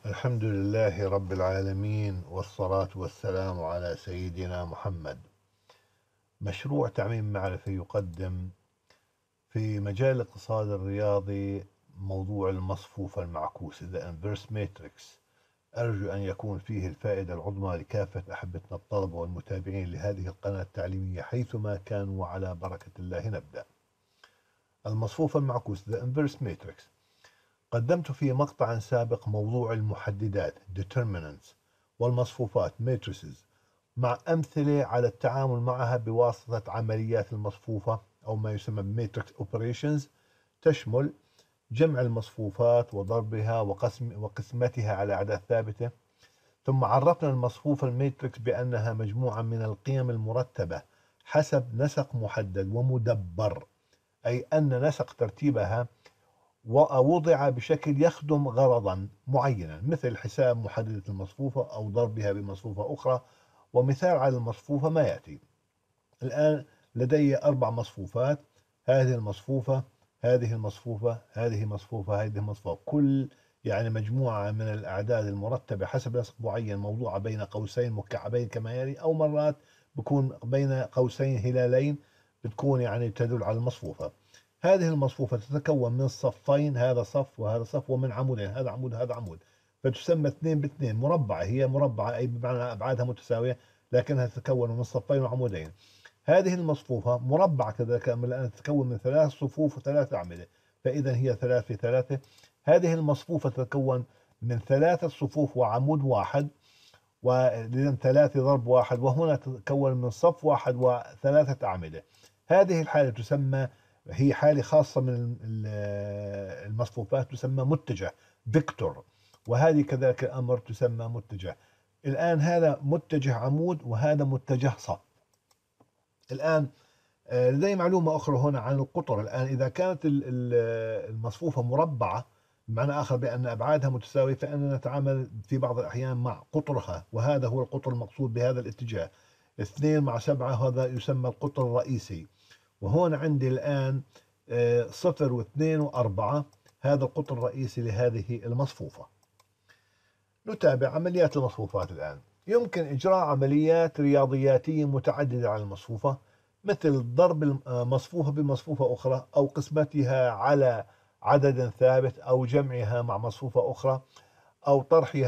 الحمد لله رب العالمين، والصلاة والسلام على سيدنا محمد. مشروع تعميم معرفي يقدم في مجال الاقتصاد الرياضي موضوع المصفوفة المعكوسة The Inverse Matrix. أرجو أن يكون فيه الفائدة العظمى لكافة أحبتنا الطلبة والمتابعين لهذه القناة التعليمية حيثما كانوا، وعلى بركة الله نبدأ. المصفوفة المعكوسة The Inverse Matrix. قدمت في مقطع سابق موضوع المحددات Determinants والمصفوفات Matrices مع أمثلة على التعامل معها بواسطة عمليات المصفوفة أو ما يسمى Matrix Operations، تشمل جمع المصفوفات وضربها وقسمتها على أعداد ثابتة. ثم عرفنا المصفوفة الماتريكس بأنها مجموعة من القيم المرتبة حسب نسق محدد ومدبر، أي أن نسق ترتيبها ووضع بشكل يخدم غرضا معينا، مثل حساب محددة المصفوفة أو ضربها بمصفوفة أخرى. ومثال على المصفوفة ما يأتي الآن: لدي 4 مصفوفات، هذه المصفوفة، هذه المصفوفة، هذه مصفوفة، هذه مصفوفة، كل يعني مجموعة من الأعداد المرتبة حسب نسق معين موضوعة بين قوسين مكعبين كما يلي، أو مرات بكون بين قوسين هلالين، بتكون يعني تدل على المصفوفة. هذه المصفوفة تتكون من صفين، هذا صف وهذا صف، ومن عمودين، هذا عمود هذا عمود، فتسمى 2 ب2 مربعة. هي مربعة أي بمعنى أبعادها متساوية، لكنها تتكون من صفين وعمودين. هذه المصفوفة مربعة كذلك لأنها تتكون من 3 صفوف و3 أعمدة، فإذا هي 3 في 3. هذه المصفوفة تتكون من 3 صفوف وعمود واحد، وإذا 3 ضرب واحد، وهنا تتكون من صف واحد وثلاثة أعمدة. هذه الحالة تسمى، هي حالة خاصة من المصفوفات، تسمى متجه فيكتور، وهذه كذلك الأمر تسمى متجه. الآن هذا متجه عمود وهذا متجه صف. الآن لدي معلومة أخرى هنا عن القطر. الآن إذا كانت المصفوفة مربعة، بمعنى آخر بأن أبعادها متساوية، فإننا نتعامل في بعض الأحيان مع قطرها، وهذا هو القطر المقصود بهذا الاتجاه. 2 مع 7 هذا يسمى القطر الرئيسي. وهون عندي الآن 0 و2 و4، هذا القطر الرئيسي لهذه المصفوفة. نتابع عمليات المصفوفات. الآن يمكن إجراء عمليات رياضياتية متعددة على المصفوفة، مثل ضرب المصفوفة بمصفوفة أخرى، أو قسمتها على عدد ثابت، أو جمعها مع مصفوفة أخرى، أو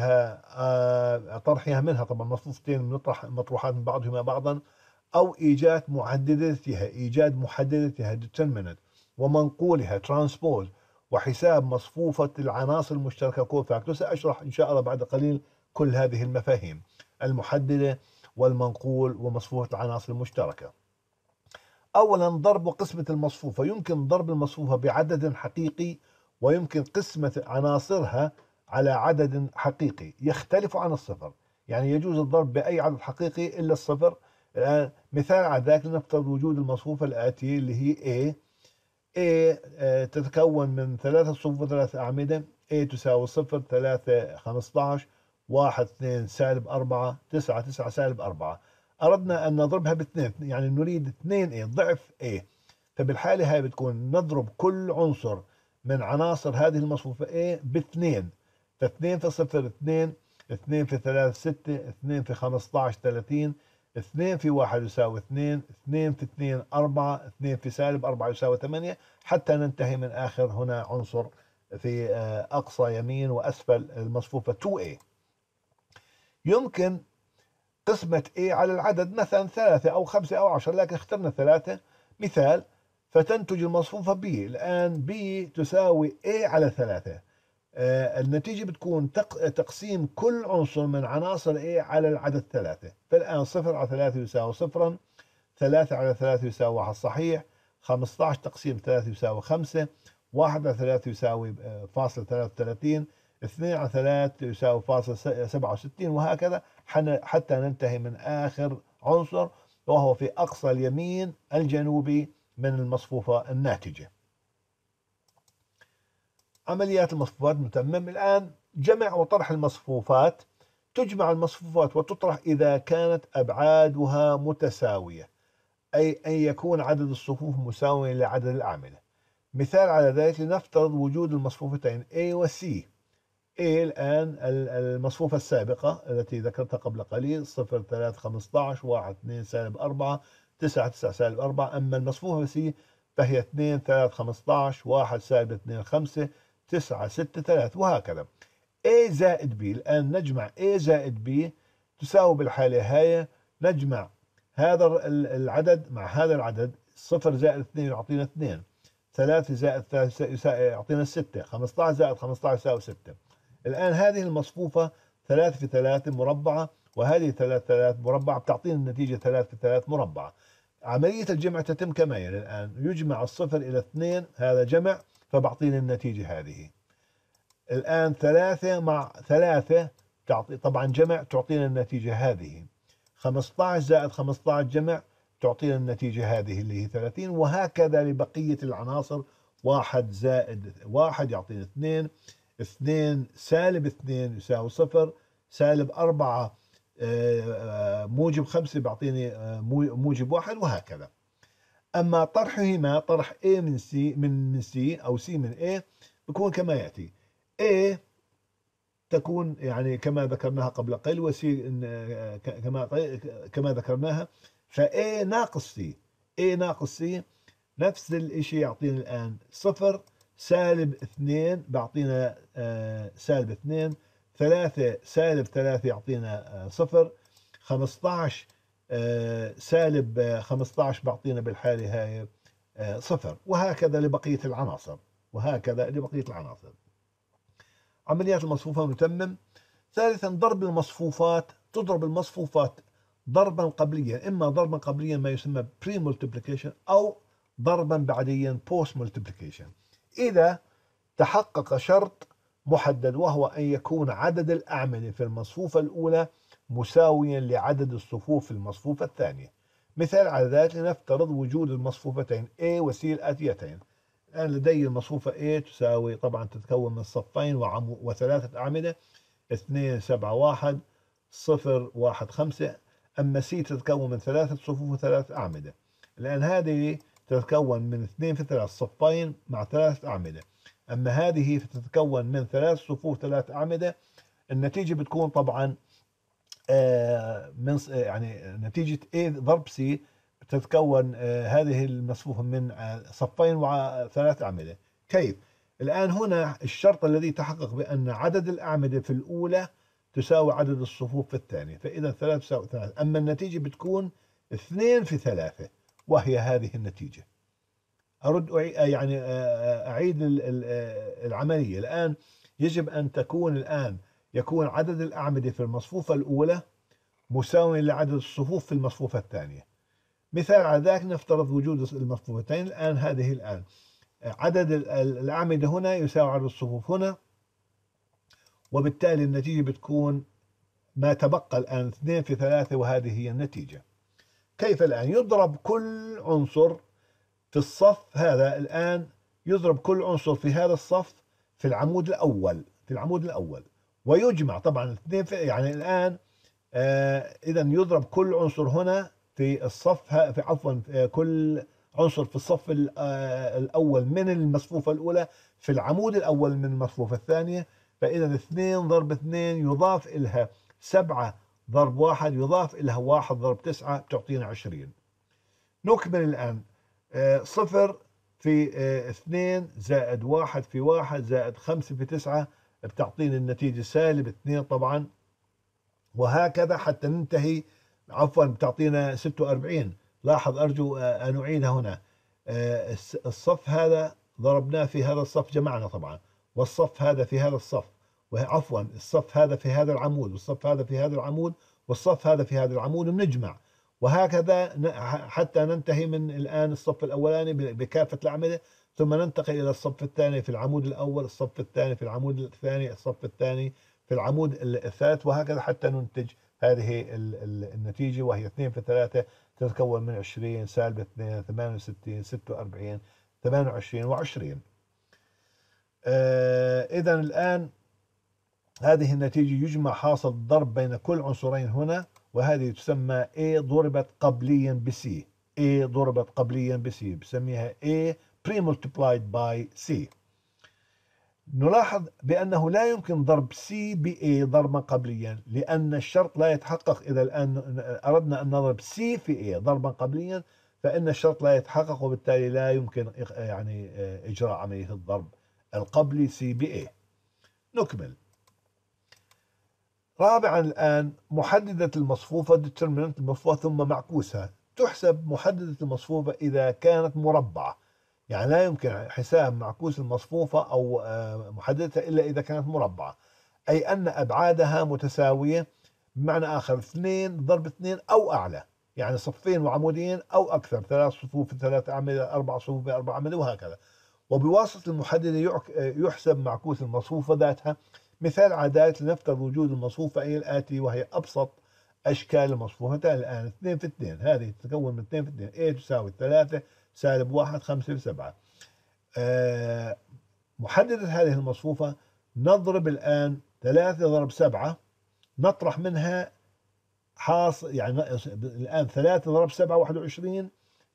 طرحها منها، طبعا مصفوفتين بنطرح مطروحات من بعضهما بعضا، أو إيجاد محددتها determinant، ومنقولها transpose، وحساب مصفوفة العناصر المشتركة كوفاكتور. سأشرح إن شاء الله بعد قليل كل هذه المفاهيم المحددة والمنقول ومصفوفة العناصر المشتركة. أولا، ضرب وقسمة المصفوفة. يمكن ضرب المصفوفة بعدد حقيقي، ويمكن قسمة عناصرها على عدد حقيقي يختلف عن الصفر. يعني يجوز الضرب بأي عدد حقيقي إلا الصفر. الآن مثال على ذلك، لنفترض وجود المصفوفة الآتية اللي هي A. تتكون من 3 صفوف و3 أعمدة. A تساوي 0، 3 15، 1 2 سالب 4، 9 9 سالب 4. أردنا أن نضربها باثنين، يعني نريد 2 A ضعف A. فبالحالة هاي بتكون نضرب كل عنصر من عناصر هذه المصفوفة A باثنين. فاثنين في 0 2، 2 في 3 6، 2 في 15 30، 2 في 1 يساوي 2، 2 في 2 4، 2 في سالب 4 يساوي 8، حتى ننتهي من آخر هنا عنصر في أقصى يمين وأسفل المصفوفة 2A. يمكن قسمة A على العدد، مثلا 3 أو 5 أو 10، لكن اخترنا 3 مثال، فتنتج المصفوفة B. الآن B تساوي A على 3. النتيجة بتكون تقسيم كل عنصر من عناصر A على العدد 3. فالآن 0 على 3 يساوي 0، 3 على 3 يساوي 1 صحيح، 15 تقسيم 3 يساوي 5، 1 على 3 يساوي فاصل 33، 2 على 3 يساوي فاصل 67، وهكذا حتى ننتهي من آخر عنصر، وهو في أقصى اليمين الجنوبي من المصفوفة الناتجة. عمليات المصفوفات متمم. الآن جمع وطرح المصفوفات. تجمع المصفوفات وتطرح إذا كانت أبعادها متساوية، أي أن يكون عدد الصفوف مساويا لعدد الأعمدة. مثال على ذلك، لنفترض وجود المصفوفتين A و C. الآن المصفوفة السابقة التي ذكرتها قبل قليل 0 3 15 1 2 سالب 4 9 9 سالب 4. أما المصفوفة سي فهي 2 3 15 1 سالب 2 5 9 6 3 وهكذا. A زائد B الآن نجمع A زائد B تساوي بالحالة هاي نجمع هذا العدد مع هذا العدد. 0 زائد 2 يعطينا 2 3 زائد 3 يعطينا 6 15 زائد 15 يساوي 6. الآن هذه المصفوفة 3 في 3 مربعة وهذه 3 3 مربعة بتعطينا النتيجة 3 في 3 مربعة. عملية الجمع تتم كما يلي الآن يجمع الصفر إلى 2 هذا جمع فبعطينا النتيجة هذه. الآن 3 مع 3 تعطي طبعا جمع تعطينا النتيجة هذه. 15 زائد 15 جمع تعطينا النتيجة هذه اللي هي 30 وهكذا لبقية العناصر. 1 زائد 1 يعطينا 2 2 سالب 2 يساوي 0 سالب 4 موجب 5 بيعطيني موجب 1 وهكذا. أما طرحهما طرح A من C من C أو C من A بيكون كما يأتي. A تكون يعني كما ذكرناها قبل قليل وسي كما ذكرناها فA ناقص C. A ناقص C نفس الشيء يعطينا الآن 0 سالب 2 بيعطينا سالب 2 3 سالب 3 يعطينا 0 15 سالب 15 بيعطينا بالحالة هاي 0 وهكذا لبقية العناصر عمليات المصفوفة متمم. ثالثا ضرب المصفوفات. تضرب المصفوفات ضربا قبليا إما ضربا قبليا ما يسمى بري مولتيبليكيشن أو ضربا بعديا بوست مولتيبليكيشن إذا تحقق شرط محدد وهو أن يكون عدد الأعمدة في المصفوفة الأولى مساويا لعدد الصفوف في المصفوفة الثانية. مثال على ذلك لنفترض وجود المصفوفتين A و C الآتيتين. الآن لدي المصفوفة A تساوي طبعا تتكون من صفين وثلاثة أعمدة 2 7 1 0 1 5. أما C تتكون من ثلاثة صفوف وثلاثة أعمدة. الآن هذه تتكون من 2 في 3 صفين مع ثلاثة أعمدة. أما هذه تتكون من 3 صفوف 3 أعمدة. النتيجة بتكون طبعا من يعني نتيجة A ضرب C تتكون هذه المصفوفة من صفين وثلاث أعمدة. كيف؟ الآن هنا الشرط الذي تحقق بأن عدد الأعمدة في الأولى تساوي عدد الصفوف في الثانية فإذا 3 تساوي 3. أما النتيجة بتكون 2 في 3 وهي هذه النتيجة. أعيد العملية. الآن يجب أن يكون عدد الأعمدة في المصفوفة الأولى مساوي لعدد الصفوف في المصفوفة الثانية. مثال على ذلك نفترض وجود المصفوفتين. الآن هذه عدد الأعمدة هنا يساوي عدد الصفوف هنا وبالتالي النتيجة بتكون ما تبقى الآن 2 في 3 وهذه هي النتيجة. كيف الآن يضرب كل عنصر في الصف هذا؟ الآن يضرب كل عنصر في هذا الصف في العمود الأول ويجمع طبعا 2 في يعني الآن إذا يضرب كل عنصر هنا في الصف كل عنصر في الصف الأول من المصفوفة الأولى في العمود الأول من المصفوفة الثانية. فإذا 2 ضرب 2 يضاف إلها 7 ضرب 1 يضاف إلها 1 ضرب 9 تعطينا 20. نكمل الآن 0 في 2 زائد 1 في 1 زائد 5 في 9 بتعطينا النتيجة سالب 2 طبعا وهكذا حتى ننتهي. بتعطينا 46. لاحظ أرجو أن أعيدها هنا. الصف هذا ضربناه في هذا الصف جمعنا طبعا والصف هذا في هذا الصف الصف هذا في هذا العمود والصف هذا في هذا العمود والصف هذا في هذا العمود وبنجمع وهكذا حتى ننتهي من الآن الصف الأولاني بكافة الأعمدة ثم ننتقل إلى الصف الثاني في العمود الأول الصف الثاني في العمود الثاني الصف الثاني في العمود الثالث وهكذا حتى ننتج هذه النتيجة وهي 2 في 3 تتكون من 20 سالب 2 68 46 28 و20. إذا الآن هذه النتيجة يجمع حاصل الضرب بين كل عنصرين هنا وهذه تسمى A ضربت قبليا ب C. A ضربت قبليا ب C بسميها A pre multiplied by C. نلاحظ بأنه لا يمكن ضرب C ب A ضربا قبليا، لأن الشرط لا يتحقق. إذا الآن أردنا أن نضرب C في A ضربا قبليا فإن الشرط لا يتحقق، وبالتالي لا يمكن يعني إجراء عملية الضرب القبلي C ب A. نكمل. رابعا الآن محددة المصفوفة determinant المصفوفة ثم معكوسها. تحسب محددة المصفوفة إذا كانت مربعة، يعني لا يمكن حساب معكوس المصفوفة أو محددتها إلا إذا كانت مربعة، أي أن أبعادها متساوية. بمعنى آخر 2 ضرب 2 أو أعلى، يعني صفين وعمودين أو أكثر، 3 صفوف 3 أعمدة، 4 صفوف 4 أعمدة، وهكذا. وبواسطة المحددة يحسب معكوس المصفوفة ذاتها. مثال عادات لنفترض وجود المصفوفة أي الآتي، وهي أبسط أشكال المصفوفتين الآن 2 في 2، هذه تتكون من 2 في 2، A تساوي 3 سالب 1 5 في 7. محددة هذه المصفوفة نضرب الآن 3 ضرب 7، نطرح منها حاصل، يعني الآن 3 ضرب 7 21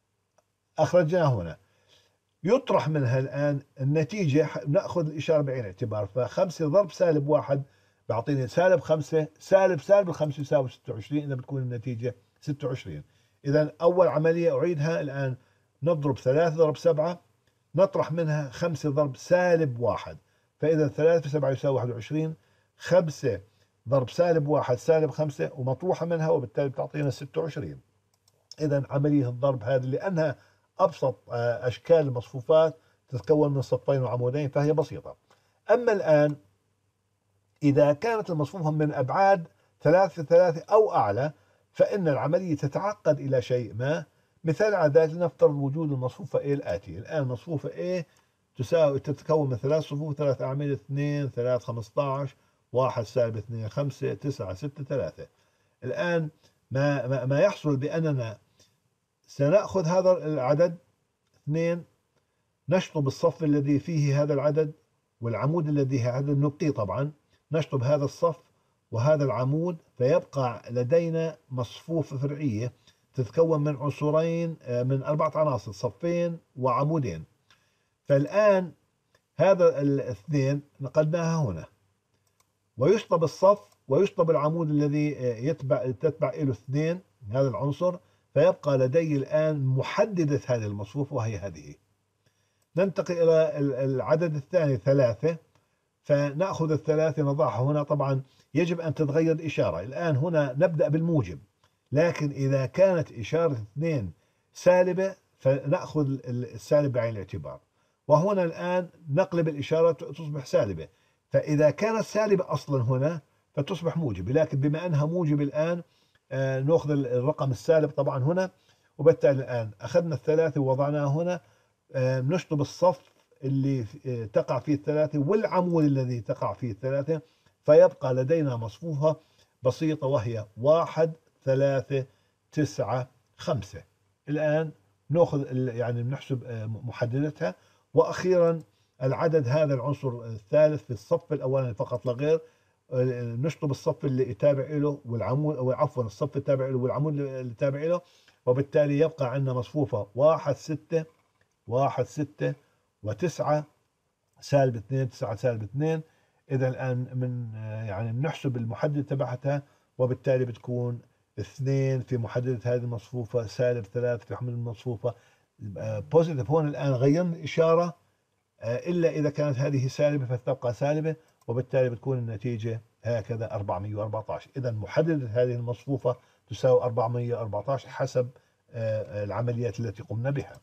أخرجناه هنا، يطرح منها الآن النتيجة، نأخذ الإشارة بعين الاعتبار. ف5 ضرب سالب 1 بيعطيني سالب 5، سالب 5 يساوي 26، إذا بتكون النتيجة 26. إذا أول عملية أعيدها الآن، نضرب 3 ضرب 7، نطرح منها 5 ضرب سالب 1، فإذا 3 في 7 يساوي 21. 5 ضرب سالب 1 سالب 5 ومطروحة منها، وبالتالي بتعطينا 26. إذا عملية الضرب هذه لأنها أبسط أشكال المصفوفات تتكون من صفين وعمودين فهي بسيطة. أما الآن إذا كانت المصفوفة من أبعاد 3 في 3 أو أعلى فإن العملية تتعقد إلى شيء ما. مثال على ذلك لنفترض وجود المصفوفة A الآتي. الآن مصفوفة A تتكون من 3 صفوف 3 أعمدة 2 3 15 1 سالب 2 5 9 6 3. الآن ما يحصل بأننا سنأخذ هذا العدد 2، نشطب الصف الذي فيه هذا العدد والعمود الذي هذا نبقيه طبعا، نشطب هذا الصف وهذا العمود، فيبقى لدينا مصفوفة فرعية تتكون من عنصرين، من 4 عناصر، صفين وعمودين. فالآن هذا الاثنين نقلناها هنا، ويشطب الصف ويشطب العمود الذي تتبع له 2 هذا العنصر، فيبقى لدي الآن محددة هذه المصفوفة وهي هذه. ننتقل إلى العدد الثاني 3، فنأخذ الثلاثة نضعها هنا. طبعا يجب أن تتغير الإشارة. الآن هنا نبدأ بالموجب، لكن إذا كانت إشارة 2 سالبة فنأخذ السالب بعين الاعتبار، وهنا الآن نقلب الإشارة تصبح سالبة. فإذا كانت سالبة أصلا هنا فتصبح موجبة، لكن بما أنها موجبة الآن نأخذ الرقم السالب طبعا هنا، وبالتالي الآن أخذنا الثلاثة ووضعناها هنا. نشطب الصف اللي تقع فيه الثلاثة والعمود الذي تقع فيه الثلاثة، فيبقى لدينا مصفوفة بسيطة وهي 1 3 9 5. الآن نأخذ يعني بنحسب محددتها. وأخيرا العدد هذا العنصر الثالث في الصف الأولاني فقط لا غير، نشطب الصف اللي تابع له والعمود، أو عفوا الصف التابع له والعمود اللي تابع له، وبالتالي يبقى عندنا مصفوفة 1 6 1 6 و9 سالب 2 9 سالب 2. إذا الآن من يعني بنحسب المحدد تبعتها، وبالتالي بتكون 2 في محددة هذه المصفوفة سالب 3 في حمل المصفوفة بوزيتيف. هون الآن غيرنا الإشارة إلا إذا كانت هذه سالبة فتبقى سالبة، وبالتالي بتكون النتيجة هكذا 414. إذا محددة هذه المصفوفة تساوي 414 حسب العمليات التي قمنا بها.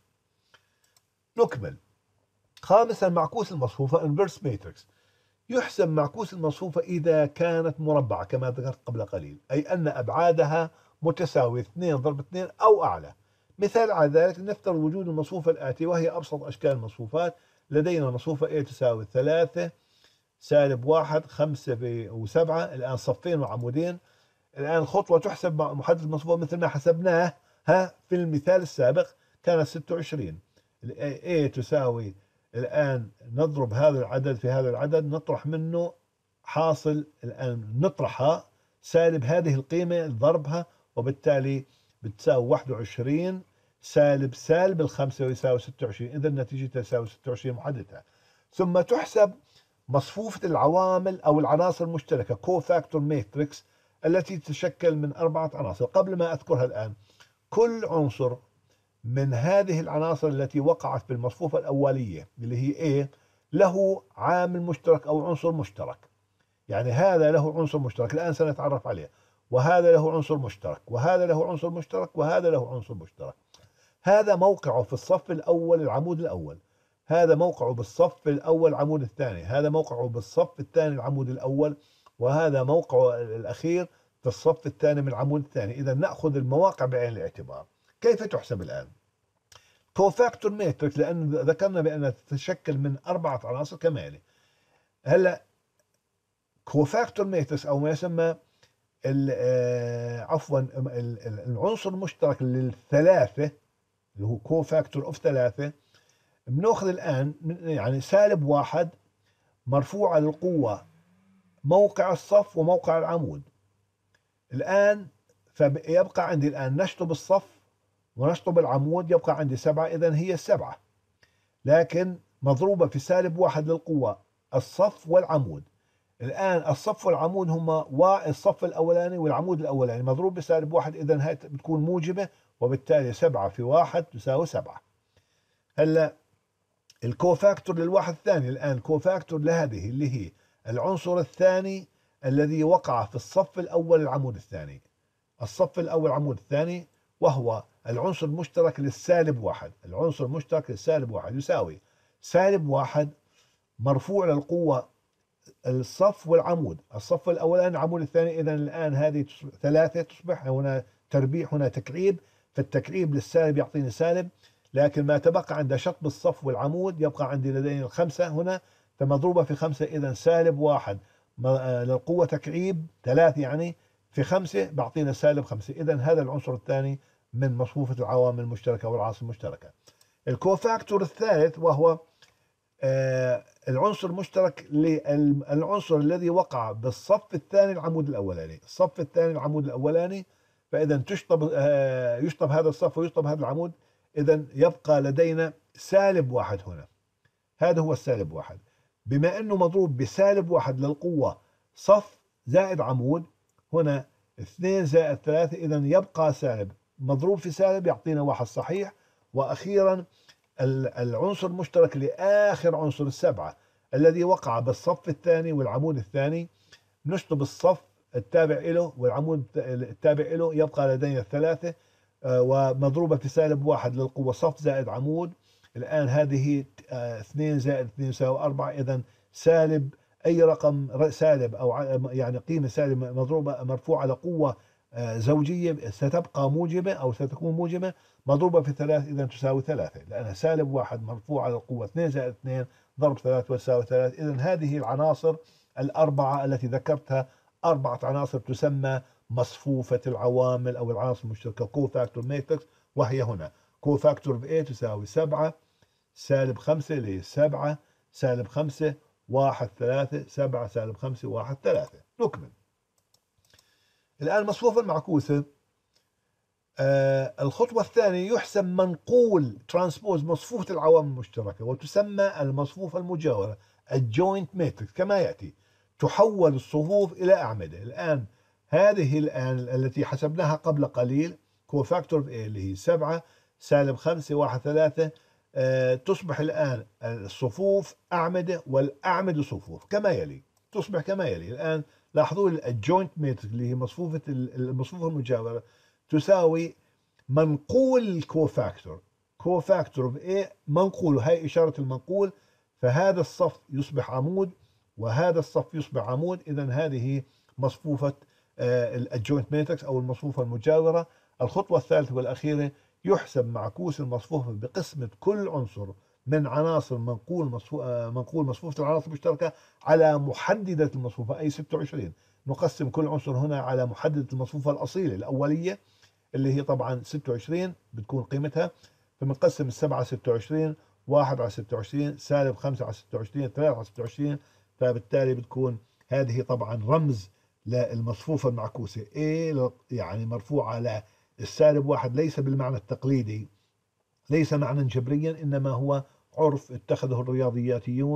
نكمل. خامسا معكوس المصفوفة inverse matrix. يحسب معكوس المصفوفة إذا كانت مربعة كما ذكرت قبل قليل، أي أن أبعادها متساوية 2 ضرب 2 أو أعلى. مثال على ذلك نفترض وجود المصفوفة الآتية، وهي أبسط أشكال المصفوفات. لدينا مصفوفة A تساوي 3 سالب 1 5 و7، الآن صفين وعمودين. الآن خطوة تحسب محدد المصفوفة مثل ما حسبناه في المثال السابق كانت 26. A تساوي، الآن نضرب هذا العدد في هذا العدد، نطرح منه حاصل، الآن نطرحها سالب هذه القيمة ضربها، وبالتالي بتساوي 21 سالب سالب 5 ويساوي 26. إذا النتيجة تساوي 26 محددها. ثم تحسب مصفوفة العوامل أو العناصر المشتركة كوفاكتور ماتريكس التي تتشكل من 4 عناصر. قبل ما أذكرها الآن، كل عنصر من هذه العناصر التي وقعت في المصفوفة الأولية اللي هي A له عامل مشترك أو عنصر مشترك. يعني هذا له عنصر مشترك، الآن سنتعرف عليه، وهذا له عنصر مشترك، وهذا له عنصر مشترك، وهذا له عنصر مشترك. هذا موقعه في الصف الأول العمود الأول، هذا موقعه بالصف الأول العمود الثاني، هذا موقعه بالصف الثاني العمود الأول، وهذا موقعه الأخير في الصف الثاني من العمود الثاني. إذا نأخذ المواقع بعين الاعتبار. كيف تحسب الآن؟ كوفاكتور ماتريكس، لأن ذكرنا بأنها تتشكل من 4 عناصر كمالي. هلا كوفاكتور ماتريكس أو ما يسمى العنصر المشترك للثلاثة اللي هو كوفاكتور اوف 3، بناخذ الآن يعني -1 مرفوعة للقوة موقع الصف وموقع العمود. الآن فيبقى عندي الآن نشطب الصف ونشطب العمود، يبقى عندي 7، إذن هي 7، لكن مضروبة في -1 للقوة الصف والعمود. الآن الصف والعمود هما والصف الأولاني والعمود الأولاني مضروب ب-1، إذن هاي بتكون موجبة، وبالتالي 7 في 1 تساوي 7. هلا الكوفاكتور للواحد الثاني، الآن كوفاكتور لهذه اللي هي العنصر الثاني الذي وقع في الصف الأول العمود الثاني، الصف الأول العمود الثاني، وهو العنصر المشترك للسالب 1. العنصر المشترك للسالب 1 يساوي -1 مرفوع للقوة الصف والعمود، الصف الأولاني العمود الثاني. إذن الآن هذه 3 تصبح هنا تربيع، هنا تكعيب، فالتكعيب للسالب يعطيني سالب، لكن ما تبقى عند شطب الصف والعمود يبقى عندي لدينا 5 هنا، فمضروبة في 5. إذن -1 للقوة تكعيب 3 يعني في 5 بعطينا -5. إذن هذا العنصر الثاني من مصفوفة العوامل المشتركة والعناصر المشتركة. الكوفاكتور الثالث وهو العنصر المشترك للعنصر الذي وقع بالصف الثاني العمود الأولاني، الصف الثاني العمود الأولاني، فإذا يشطب هذا الصف ويشطب هذا العمود. إذا يبقى لدينا -1 هنا، هذا هو -1. بما أنه مضروب ب-1 للقوة صف زائد عمود، هنا 2 زائد 3، إذا يبقى سالب مضروب في سالب يعطينا 1 صحيح. وأخيرا العنصر المشترك لآخر عنصر 7 الذي وقع بالصف الثاني والعمود الثاني، نشطب الصف التابع له والعمود التابع له، يبقى لدينا 3 ومضروبة في -1 للقوة صف زائد عمود. الآن هذه 2 زائد 2 يساوي 4. إذا سالب أي رقم سالب أو يعني قيمة سالب مضروبة مرفوعة لقوة زوجية ستبقى موجبة أو ستكون موجبة مضروبة في 3، إذا تساوي 3، لأنها -1 مرفوعة للقوة 2 زائد 2 ضرب 3 وتساوي 3. إذا هذه العناصر ال4 التي ذكرتها 4 عناصر تسمى مصفوفة العوامل أو العناصر المشتركة كوفاكتور ماتريكس، وهي هنا كوفاكتور A تساوي 7 -5 اللي هي 7 -5 1 3 7 -5 1 3. نكمل الآن المصفوفة المعكوسة. الخطوة الثانية يحسب منقول ترانسبوز مصفوفة العوامل المشتركة، وتسمى المصفوفة المجاورة الجوينت ماتريكس كما يأتي. تحول الصفوف إلى أعمدة. الآن هذه التي حسبناها قبل قليل كوفاكتور A اللي هي 7 -5 1 3 تصبح الآن الصفوف أعمدة والأعمدة صفوف كما يلي، تصبح كما يلي. الآن لاحظوا الجوينت ماتريكس اللي هي المصفوفة المجاورة تساوي منقول الكوفاكتور، كوفاكتور A منقوله، هاي إشارة المنقول، فهذا الصف يصبح عمود وهذا الصف يصبح عمود. إذا هذه مصفوفة الجوينت ماتريكس أو المصفوفة المجاورة. الخطوة الثالثة والأخيرة يحسب معكوس المصفوفة بقسمة كل عنصر من عناصر منقول مصفوفة العناصر المشتركة على محددة المصفوفة أي 26. نقسم كل عنصر هنا على محددة المصفوفة الأصيلة الأولية اللي هي طبعا 26 بتكون قيمتها، فبنقسم 7 على 26 1 على 26 -5 على 26 3 على 26، فبالتالي بتكون هذه طبعا رمز للمصفوفة المعكوسة A يعني مرفوعة على -1، ليس بالمعنى التقليدي، ليس معنى جبريا، إنما هو عرف اتخذه الرياضياتيون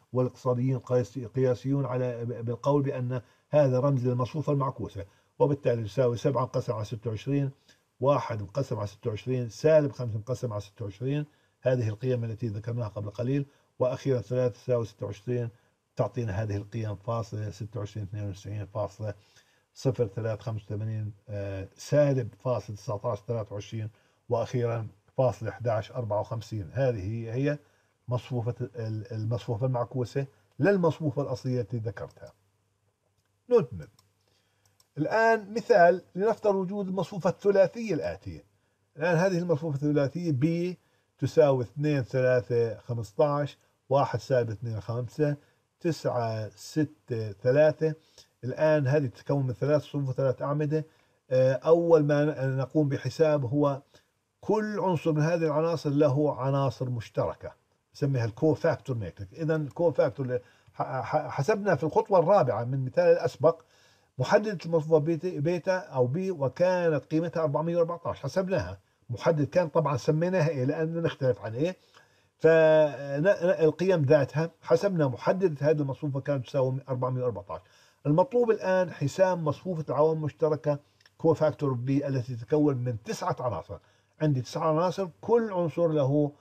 والاقتصاديين قياسيون على بالقول بأن هذا رمز للمصفوفة المعكوسة، وبالتالي يساوي 7 مقسم على 26، 1 مقسم على 26، سالب 5 مقسم على 26، هذه القيم التي ذكرناها قبل قليل، وأخيرا 3 تساوي 26 تعطينا هذه القيم فاصلة 26 92 فاصلة 0385 سالب فاصلة 19 23 وأخيرا فاصلة 11 54. هذه هي المصفوفة المعكوسة للمصفوفة الأصلية التي ذكرتها. نكمل الآن مثال لنفترض وجود المصفوفة الثلاثية الآتية. الآن هذه المصفوفة الثلاثية B تساوي 2 3 15 1 سالب 2 5 9 6 3. الآن هذه تتكون من 3 صفوف وثلاث أعمدة. أول ما نقوم بحساب هو كل عنصر من هذه العناصر له عناصر مشتركة، نسميها الكوفاكتور ماتريكس. إذا الكوفاكتور حسبنا في الخطوة الرابعة من المثال الأسبق محددة المصفوفة بيتا أو بي، وكانت قيمتها 414. حسبناها، محدد كان طبعا سميناها إيه لأننا نختلف عن إيه، فالقيم ذاتها حسبنا محددة هذه المصفوفة كانت تساوي 414. المطلوب الآن حساب مصفوفة العوامل المشتركة كوفاكتور بي التي تتكون من 9 عناصر. عندي 9 عناصر، كل عنصر له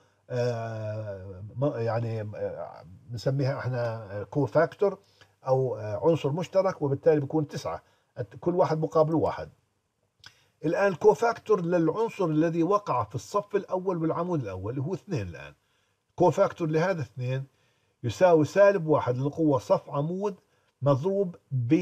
يعني نسميها احنا كوفاكتور او عنصر مشترك، وبالتالي بيكون 9، كل واحد مقابله 1. الآن كوفاكتور للعنصر الذي وقع في الصف الأول والعمود الأول اللي هو 2. الآن كوفاكتور لهذا 2 يساوي سالب 1 للقوة صف عمود مضروب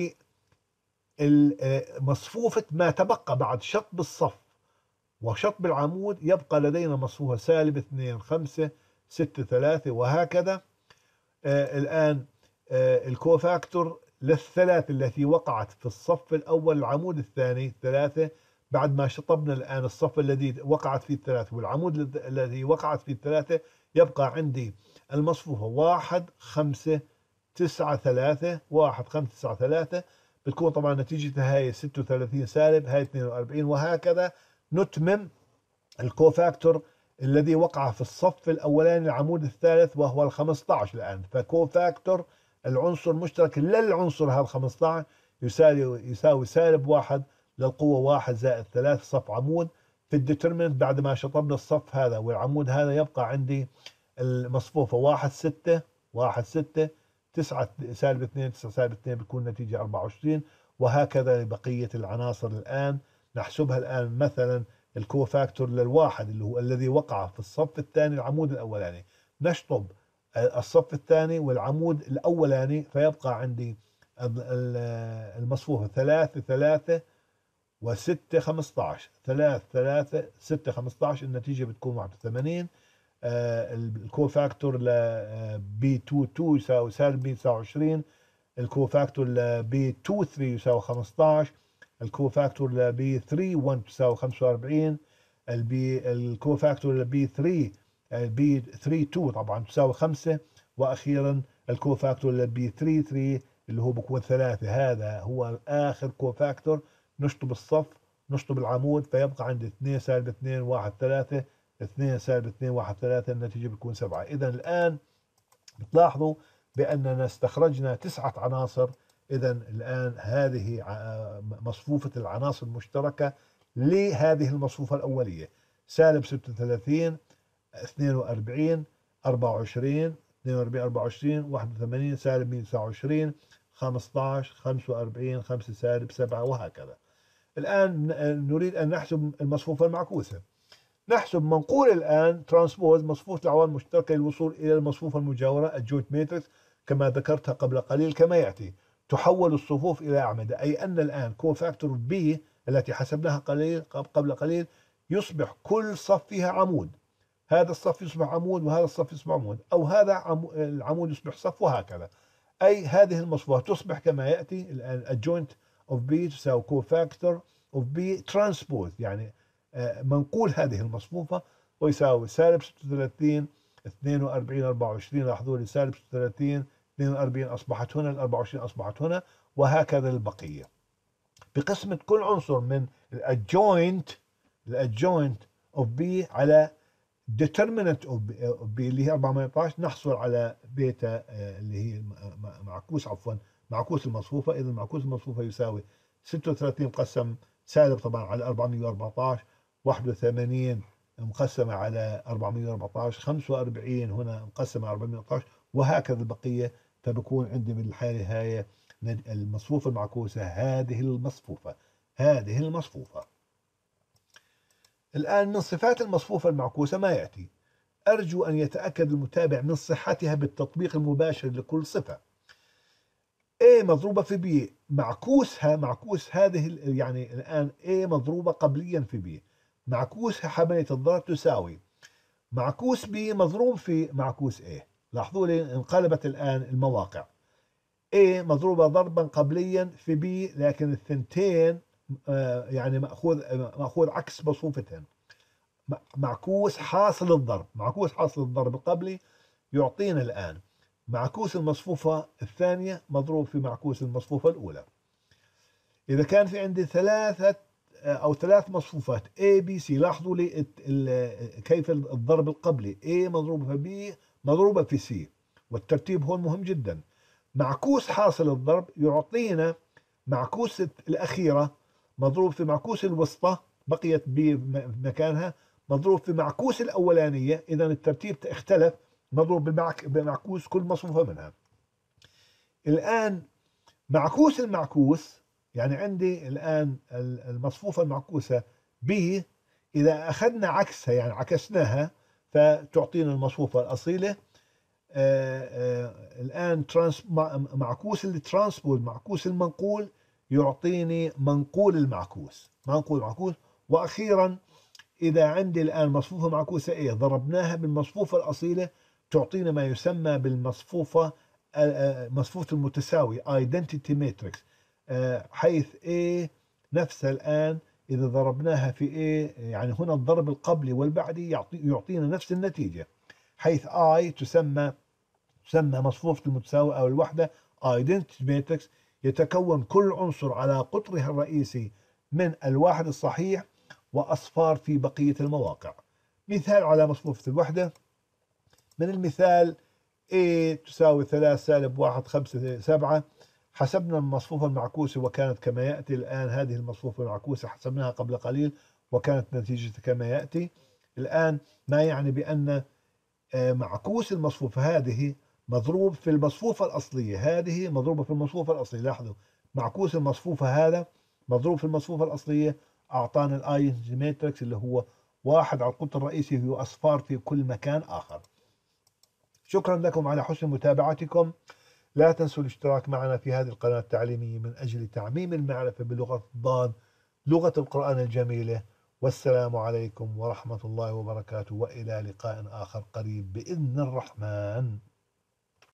بمصفوفة ما تبقى بعد شطب الصف وشطب العمود. يبقى لدينا مصفوفة سالب 2 5 6 3 وهكذا. الآن الكوفاكتور للثلاث التي وقعت في الصف الأول العمود الثاني 3، بعد ما شطبنا الآن الصف الذي وقعت فيه 3 والعمود الذي وقعت فيه 3، يبقى عندي المصفوفة 1 5 9 3 1 5 9 3. بتكون طبعا نتيجتها هاي 36 سالب، هاي 42 وهكذا. نتمم الكوفاكتور الذي وقع في الصف الأولاني العمود الثالث وهو 15. الآن فكوفاكتور العنصر المشترك للعنصر هذا 15 يساوي سالب 1 للقوة 1 زائد 3 صف عمود. في الديترمنت بعد ما شطبنا الصف هذا والعمود هذا يبقى عندي المصفوفة 1 6 1 6 9 سالب 2 9 سالب 2 بتكون نتيجة 24 وهكذا لبقية العناصر. الآن نحسبها. الآن مثلا الكوفاكتور للواحد اللي هو الذي وقع في الصف الثاني العمود الأولاني، نشطب الصف الثاني والعمود الأولاني فيبقى عندي المصفوفة 3 3 و6 15 3 3 6 15. النتيجة بتكون 81. الكوفاكتور ل B22 يساوي سالب 29. الكوفاكتور ل B23 يساوي 15. الكوفاكتور ل B31 تساوي 45. الكوفاكتور ل B32 طبعا تساوي 5. واخيرا الكوفاكتور ل B33 اللي هو بكون 3. هذا هو اخر كوفاكتور. نشطب الصف نشطب العمود فيبقى عندي 2 سالب 2 1 3 2 سالب 2 1 3. النتيجة بتكون 7. إذا الآن بتلاحظوا بأننا استخرجنا 9 عناصر. إذا الآن هذه مصفوفة العناصر المشتركة لهذه المصفوفة الأولية: سالب 36 42 24 42 24 81 سالب 129 15 45 5 سالب 7 وهكذا. الآن نريد أن نحسب المصفوفة المعكوسة. نحسب منقول الآن ترانسبوز مصفوفة العوامل المشتركة للوصول إلى المصفوفة المجاورة الجوينت ماتريكس كما ذكرتها قبل قليل كما يأتي: تحول الصفوف إلى أعمدة، أي أن الآن كوفاكتور بي التي حسبناها قبل قليل يصبح كل صف فيها عمود. هذا الصف يصبح عمود وهذا الصف يصبح عمود، أو هذا العمود يصبح صف وهكذا. أي هذه المصفوفة تصبح كما يأتي الآن الجوينت اوف بي تساوي كوفاكتور اوف بي ترانسبوز، يعني منقول هذه المصفوفة، ويساوي سالب 36 42 24. لاحظوا لي سالب 36 42 أصبحت هنا، ال 24 أصبحت هنا، وهكذا البقية. بقسمة كل عنصر من الجوينت اوف بي على determinant of B اللي هي 418 نحصل على بيتا اللي هي معكوس المصفوفة. إذا المعكوس المصفوفة يساوي 36 مقسم سالب طبعا على 414، 81 مقسمة على 414، 45 هنا مقسمة على 414، وهكذا البقية. فبكون عندي بالحالة هاي المصفوفة المعكوسة هذه المصفوفة. الآن من صفات المصفوفة المعكوسة ما يأتي. أرجو أن يتأكد المتابع من صحتها بالتطبيق المباشر لكل صفة. A مضروبة في B، معكوس هذه يعني الآن A مضروبة قبليا في B، معكوسها حملة الضرب تساوي معكوس B مضروب في معكوس A. لاحظوا لي انقلبت الآن المواقع. A مضروبة ضربا قبليا في B، لكن الثنتين يعني مأخوذ عكس مصفوفتين. معكوس حاصل الضرب القبلي يعطينا الآن معكوس المصفوفة الثانية مضروب في معكوس المصفوفة الأولى. إذا كان في عندي ثلاث مصفوفات A B C، لاحظوا لي كيف الضرب القبلي A مضروبة في B مضروبة في C، والترتيب هون مهم جدا. معكوس حاصل الضرب يعطينا معكوس الأخيرة مضروب في معكوس الوسطى بقيت B مكانها مضروب في معكوس الأولانية، إذا الترتيب اختلف، مضروب بمعكوس كل مصفوفة منها. الآن معكوس المعكوس يعني عندي الآن المصفوفة المعكوسة B، إذا أخذنا عكسها يعني عكسناها فتعطينا المصفوفة الأصيلة. الآن معكوس الترانسبول معكوس المنقول يعطيني منقول المعكوس. وأخيرا إذا عندي الآن مصفوفة معكوسة A ضربناها بالمصفوفة الأصيلة تعطينا ما يسمى بالمصفوفة المتساوي identity matrix، حيث A نفسها الآن إذا ضربناها في A يعني هنا الضرب القبلي والبعدي يعطينا نفس النتيجة، حيث I تسمى مصفوفة المتساوي أو الوحدة identity matrix. يتكون كل عنصر على قطرها الرئيسي من الواحد الصحيح وأصفار في بقية المواقع. مثال على مصفوفة الوحدة، من المثال A تساوي 3 سالب 1 5 7. حسبنا المصفوفة المعكوسة وكانت كما يأتي. الآن هذه المصفوفة المعكوسة حسبناها قبل قليل وكانت نتيجتها كما يأتي. الآن ما يعني بأن معكوس المصفوفة هذه مضروب في المصفوفة الأصلية، هذه مضروبة في المصفوفة الأصلية. لاحظوا معكوس المصفوفة هذا مضروب في المصفوفة الأصلية، أعطانا الآي ماتريكس اللي هو 1 على القطر الرئيسي هو أصفار في كل مكان آخر. شكرا لكم على حسن متابعتكم. لا تنسوا الاشتراك معنا في هذه القناة التعليمية من أجل تعميم المعرفة بلغة الضاد، لغة القرآن الجميلة. والسلام عليكم ورحمة الله وبركاته، وإلى لقاء آخر قريب بإذن الرحمن.